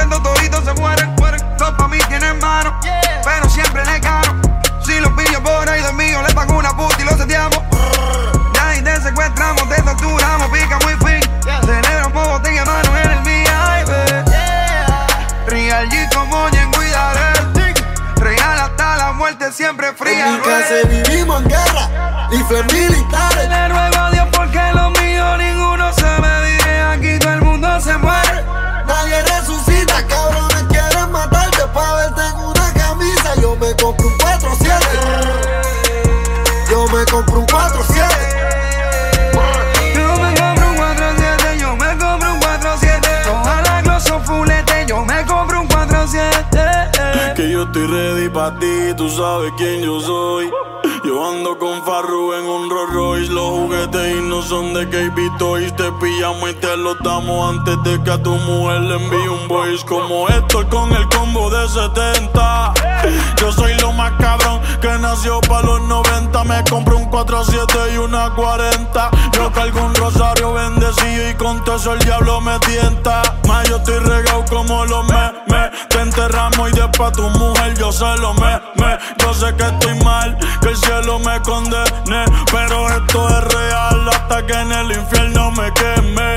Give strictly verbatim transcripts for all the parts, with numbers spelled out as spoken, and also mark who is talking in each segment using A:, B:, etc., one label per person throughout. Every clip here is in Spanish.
A: contentos toditos se mueren. Todos pa' mí tienen mano, pero siempre le gano. Si los pillo por ahí de mío, le pago una puta y los seteamos. De ahí te secuestramos, te torturamos, pica muy fin. Celebramos botella, mano en el mía, baby. Real G como Ñengo y Darel. Real hasta la muerte, siempre fría.
B: En mi casa vivimos en guerra, rifles militares.
A: Le ruego a Dios porque los míos ninguno se me diré. Aquí todo el mundo se muere.
B: Nadie resucita, cabrones quieren matarte pa' verte en una camisa. Yo me compro un cuatro siete. Yo me compro un cuatro siete.
A: Yo me compro un cuatro siete. Yo me compro un cuatro siete. Todas las gloss son fulete. Yo me compro un cuatro siete.
C: Que yo estoy ready pa' ti, tú sabes quién yo soy. Yo ando con Farru en un Rolls Royce. Los juguetes y no son de K B Toys. Te pillamos y te los damos antes de que a tu mujer le envíe un voice. Como Héctor con el combo de setenta. Yo soy lo más cabrón que nació pa' los noventa. Me compro un cuatro siete y una cuarenta. Yo cargo un rosario bendecido y con todo eso el diablo me tienta. Más yo estoy regado como los memes. Te enterramos y después a tu mujer yo se lo me, me. Yo sé que estoy mal, que el cielo me condene, pero esto es real hasta que en el infierno me queme.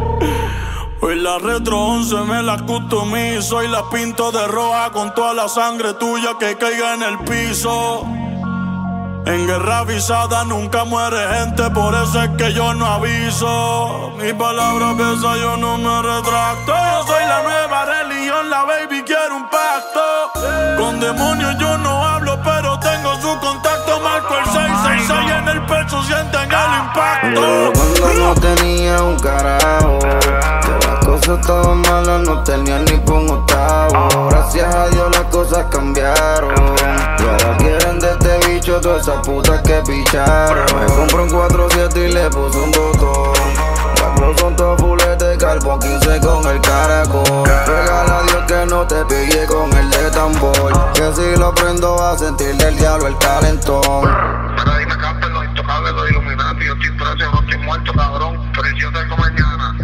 C: Hoy la Retro once me la customizo y la pinto de roja con toda la sangre tuya que caiga en el piso. En guerra avisada nunca muere gente, por eso es que yo no aviso. Mi palabra pesa, yo no me retracto. Yo soy la nueva religión, la baby quiere un pacto. Con demonios yo no hablo, pero tengo su contacto. Marco el seis seis seis en el pecho, sienten el impacto.
D: Yo cuando no tenía un carajo, que las cosas estaban malas, no tenía ni por un octavo. Gracias a Dios las cosas cambiaron, y ahora quieren de este bicho todas esas putas que picharon. Me compré un cuatro siete y le puse un botón. Las clothes son todos fuletes, carbón quince con el caracol. Regala a Dios que no te pille con el de tambor, que si lo prendo va a sentir del diablo el calentón.
E: Pero dime, Camper, los intocables, los Illuminati. Yo estoy preso, yo no estoy muerto, cabrón. Pero yo tengo mañana.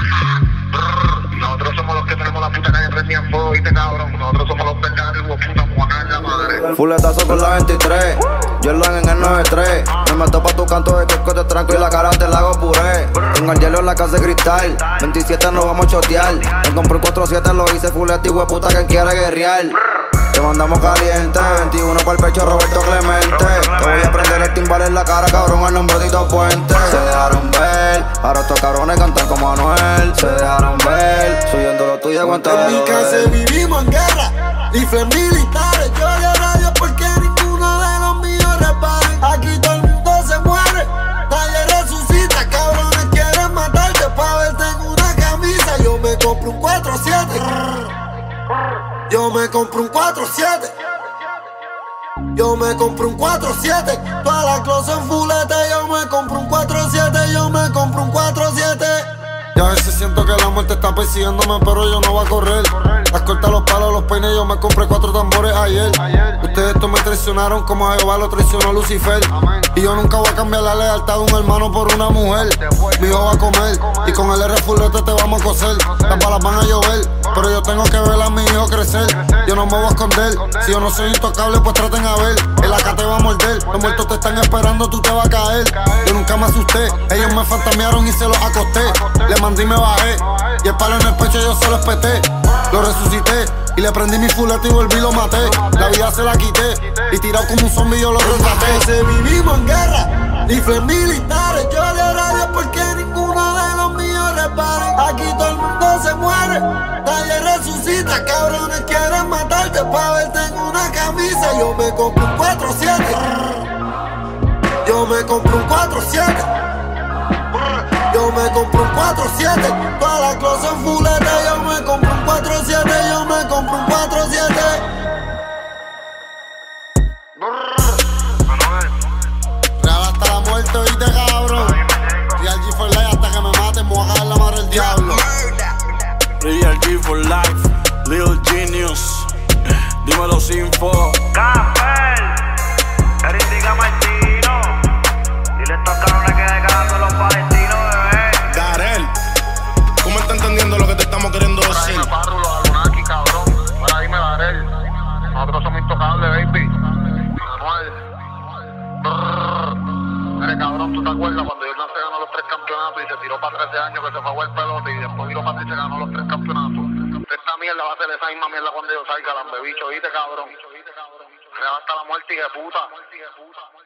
E: Nosotros somos los que tenemos la puta calle prendida en fuego, ¿viste, cabrón? Nosotros somos los verdaderos, hubo puta la madre.
D: Fuletazo con la veintitrés, Jordan en el noventa y tres. Me meto pa' tu canto de que te tranco y la cara te la hago puré. Con el hielo en la casa de cristal, veintisiete nos vamos a chotear. Me compré un cuatro siete, lo hice fuleta y hueputa que quiere guerrear. Te mandamos caliente, veintiuno para el pecho Roberto Clemente. Te voy a prender el timbal en la cara, cabrón, el nombre de Tito Puente. Se dejaron ver, ahora estos cabrones cantan como Anuel. Se dejaron ver, subiendo lo tuyo, aguanta.
B: En mi casa vivimos en guerra, rifles militares. Yo le radio porque ninguno de los míos reparen. Aquí todo el mundo se muere, nadie resucita. Cabrones quieren matarte pa' verte en una camisa. Yo me compro un cuatro siete. Yo me compro un cuatro siete. Yo me compro un cuatro siete. Todas las clothes son fulete. Yo me compro un cuatro siete. Yo me compro un cuatro siete. Y a veces siento que la muerte está persiguiéndome, pero yo no voy a correr. Las cortas, los palos, los peines, yo me compré cuatro tambores ayer. Ustedes estos me traicionaron como a Jehová lo traicionó Lucifer. Y yo nunca voy a cambiar la lealtad de un hermano por una mujer. Mi hijo va a comer y con el R fulete te vamos a coser. Las balas van a llover, pero yo tengo que ver a mi hijo crecer. Yo no me voy a esconder, si yo no soy intocable pues traten a ver. El acá te va a morder, los muertos te están esperando, tú te vas a caer. Yo nunca me asusté, ellos me fantamearon y se los acosté. Le mandé y me bajé, y el palo en el pecho yo se lo espeté. Lo resucité y le prendí mi fulete y volví y lo maté. La vida se la quité y tirado como un zombie yo lo retraté. Se vivimos en guerra, rifles militares. Yo le radio porque ninguno de los míos reparen. Aquí todo el mundo se muere, nadie resucita. Cabrones quieren matarte pa' verte en una camisa. Yo me compro un cuatro siete. Yo me compro un cuatro siete. Yo me compro un cuatro siete. Todas las clothes son fulete. Yo me compro un cuatro siete. Yo me compro un cuatro siete. Real hasta la muerte, oíste, cabrón. Real G for life hasta que me maten. Me voy a cagar la madre del diablo.
C: Real G for life, Lil Genius. Dímelo sin fo.
F: Camper, Eric Martino. Dile a estos cabrones que dejaron los palestinos, bebé.
G: Darel, ¿cómo está entendiendo lo que te estamos queriendo decir?
E: Farru, los Anunnaki. ¿tú te acuerdas cuando Jordan se ganó los tres campeonatos y se tiró para trece años que se fue a jugar pelota y después viró para ti y se ganó los tres campeonatos? Esta mierda va a ser esa misma mierda cuando yo salga, lambebicho, ¿viste, cabrón? Real hasta la muerte y de puta.